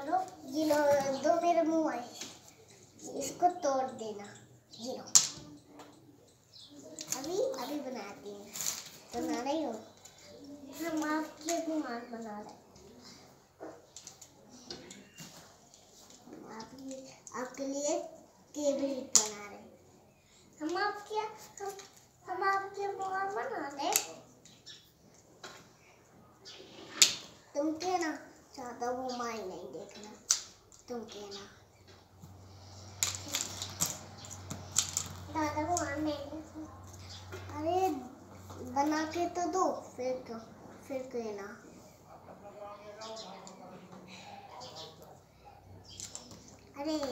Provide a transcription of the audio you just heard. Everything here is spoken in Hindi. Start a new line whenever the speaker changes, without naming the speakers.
छोड़ो, ये लो, दो मेरे मुंह आए, इसको तोड़ देना। ये लो, अभी बनाती हूँ। बना रही हूँ, हम आपके रुमाल बना रहे हैं। आपके लिए केबल बना रहे हैं। हम आपके रुमाल बना रहे। तुम कहना ज्यादा रुमाल नहीं देखना, तुम कहना ज्यादा रुमाल नहीं देखना। अरे बना के तो दो, फिर कहना। अरे